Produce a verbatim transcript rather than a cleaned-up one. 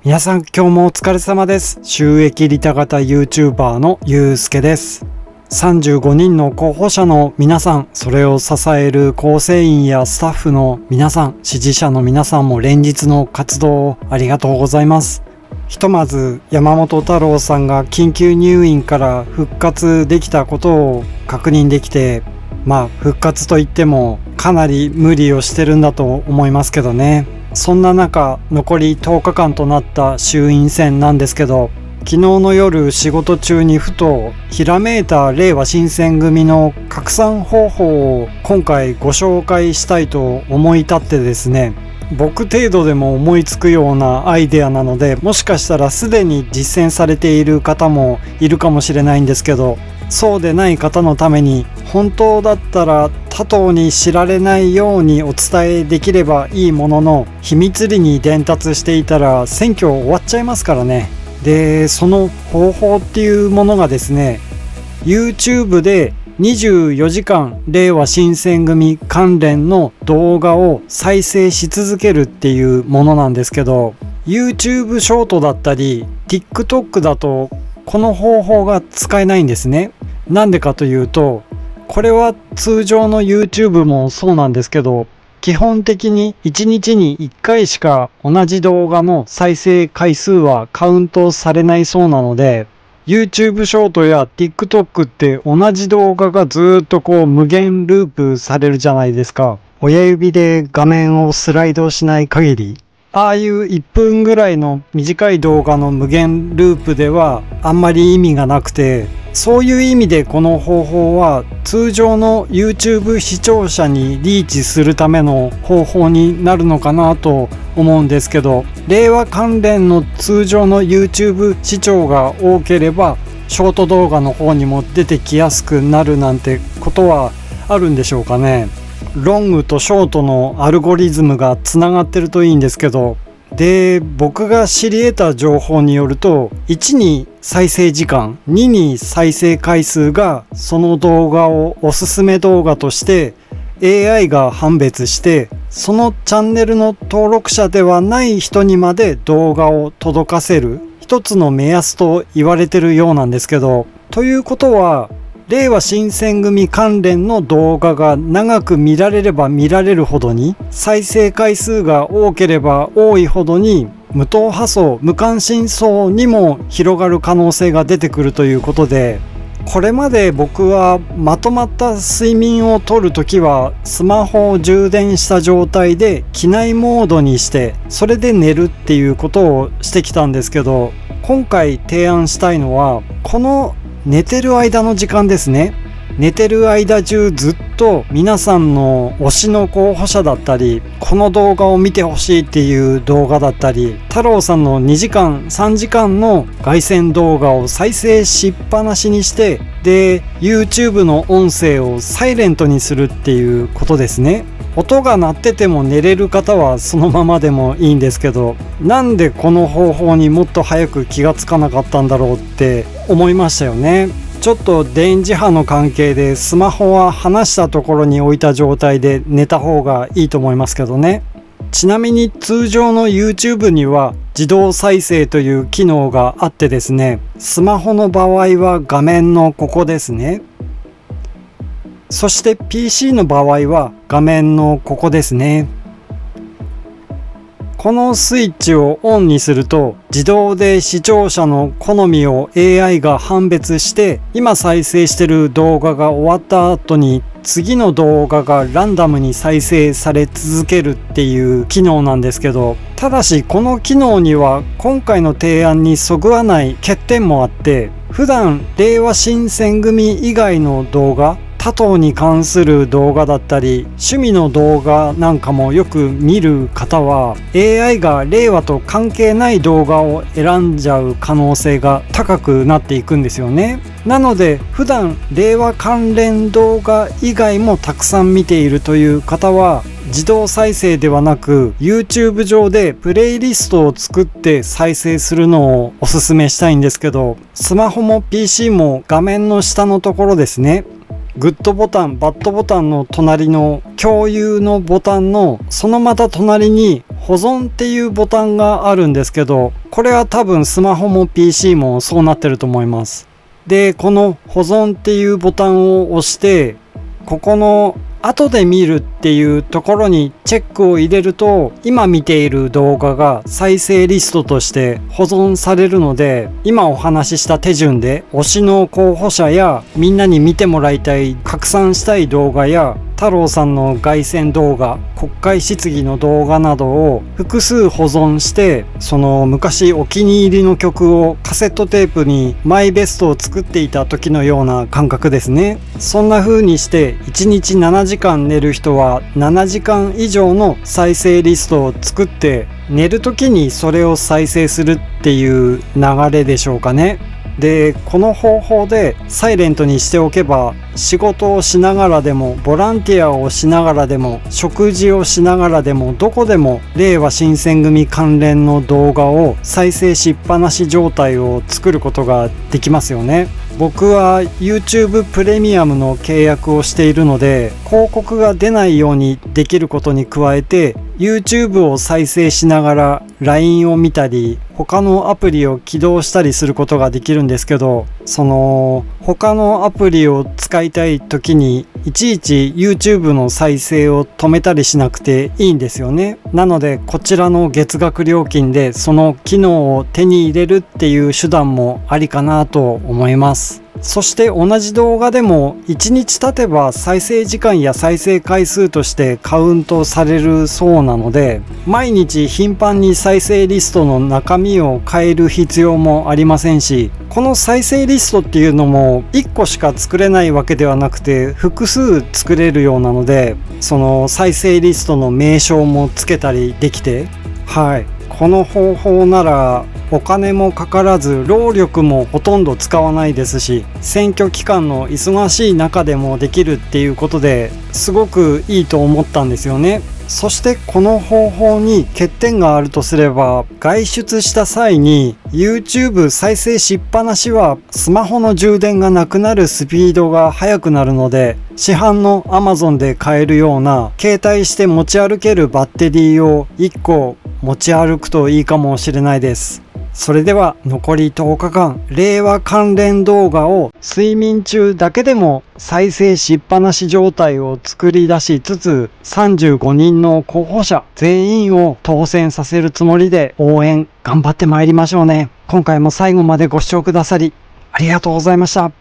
皆さん今日もお疲れ様です。収益利他型 YouTuber のゆうすけです。さんじゅうごにんの候補者の皆さん、それを支える構成員やスタッフの皆さん、支持者の皆さんも連日の活動をありがとうございます。ひとまず山本太郎さんが緊急入院から復活できたことを確認できて、まあ復活といってもかなり無理をしてるんだと思いますけどね。そんな中、残りとおかかんとなった衆院選なんですけど、昨日の夜仕事中にふとひらめいた令和新選組の拡散方法を今回ご紹介したいと思い立ってですね、僕程度でも思いつくようなアイデアなので、もしかしたらすでに実践されている方もいるかもしれないんですけど、そうでない方のために本当だったら他党に知られないようにお伝えできればいいものの、秘密裏に伝達していたら選挙終わっちゃいますからね。で、その方法っていうものがですね、 YouTube でにじゅうよじかん令和新選組関連の動画を再生し続けるっていうものなんですけど、 YouTube ショートだったり TikTok だとこの方法が使えないんですね。なんでかというと、これは通常の YouTube もそうなんですけど、基本的にいちにちにいっかいしか同じ動画の再生回数はカウントされないそうなので、 YouTube ショートや TikTok って同じ動画がずーっとこう無限ループされるじゃないですか。親指で画面をスライドしない限り。ああいういっぷんぐらいの短い動画の無限ループではあんまり意味がなくて、そういう意味でこの方法は通常の YouTube 視聴者にリーチするための方法になるのかなと思うんですけど、令和関連の通常の YouTube 視聴が多ければショート動画の方にも出てきやすくなるなんてことはあるんでしょうかね。ロングとショートのアルゴリズムがつながってるといいんですけど、で、僕が知り得た情報によると、いちに再生時間、にに再生回数がその動画をおすすめ動画として エーアイ が判別して、そのチャンネルの登録者ではない人にまで動画を届かせる一つの目安と言われてるようなんですけど、ということは令和新選組関連の動画が長く見られれば見られるほどに、再生回数が多ければ多いほどに、無党派層、無関心層にも広がる可能性が出てくるということで、これまで僕はまとまった睡眠をとるときはスマホを充電した状態で機内モードにして、それで寝るっていうことをしてきたんですけど、今回提案したいのはこの寝てる間の時間ですね。寝てる間中ずっと皆さんの推しの候補者だったり、この動画を見てほしいっていう動画だったり、太郎さんのにじかんさんじかんの凱旋動画を再生しっぱなしにして、で YouTube の音声をサイレントにするっていうことですね。音が鳴ってても寝れる方はそのままでもいいんですけど、なんでこの方法にもっと早く気がつかなかったんだろうって思いましたよね。ちょっと電磁波の関係でスマホは離したところに置いた状態で寝た方がいいと思いますけどね。ちなみに通常の YouTube には自動再生という機能があってですね、スマホの場合は画面のここですね。そして ピーシー の場合は画面のここですね。このスイッチをオンにすると自動で視聴者の好みを エーアイ が判別して、今再生している動画が終わった後に次の動画がランダムに再生され続けるっていう機能なんですけど、ただしこの機能には今回の提案にそぐわない欠点もあって、普段令和新選組以外の動画、他党に関する動画だったり趣味の動画なんかもよく見る方は エーアイ が令和と関係ない動画を選んじゃう可能性が高くなっていくんですよね。なので普段令和関連動画以外もたくさん見ているという方は、自動再生ではなく YouTube 上でプレイリストを作って再生するのをおすすめしたいんですけど、スマホも ピーシー も画面の下のところですね、グッドボタン、バッドボタンの隣の共有のボタンのそのまた隣に保存っていうボタンがあるんですけど、これは多分スマホも ピーシー もそうなってると思います。で、この保存っていうボタンを押して、ここの後で見るっていうところにチェックを入れると、今見ている動画が再生リストとして保存されるので、今お話しした手順で推しの候補者やみんなに見てもらいたい拡散したい動画や太郎さんの凱旋動画、国会質疑の動画などを複数保存して、その昔お気に入りの曲をカセットテープにマイベストを作っていた時のような感覚ですね。そんな風にしていちにちななじかん寝る人はななじかん以上の再生リストを作って、寝る時にそれを再生するっていう流れでしょうかね。で、この方法でサイレントにしておけば、仕事をしながらでもボランティアをしながらでも食事をしながらでもどこでも令和新選組関連の動画を再生しっぱなし状態を作ることができますよね。僕は YouTube プレミアムの契約をしているので、広告が出ないようにできることに加えて YouTube を再生しながら ライン を見たり他のアプリを起動したりすることができるんですけど、その他のアプリを使いたい時にいちいち YouTube の再生を止めたりしなくていいんですよね。なのでこちらの月額料金でその機能を手に入れるっていう手段もありかなと思います。そして同じ動画でもいちにち経てば再生時間や再生回数としてカウントされるそうなので、毎日頻繁に再生リストの中身を変える必要もありませんし、この再生リストっていうのもいっこしか作れないわけではなくて複数作れるようなので、その再生リストの名称もつけたりできて、はい、この方法ならお金もかからず労力もほとんど使わないですし、選挙期間の忙しい中でもできるっていうことですごくいいと思ったんですよね。そしてこの方法に欠点があるとすれば、外出した際に YouTube 再生しっぱなしはスマホの充電がなくなるスピードが速くなるので、市販の Amazon で買えるような携帯して持ち歩けるバッテリーをいっこ持ち歩くといいかもしれないです。それでは残りとおかかん、令和関連動画を睡眠中だけでも再生しっぱなし状態を作り出しつつ、さんじゅうごにんの候補者全員を当選させるつもりで応援頑張ってまいりましょうね。今回も最後までご視聴くださりありがとうございました。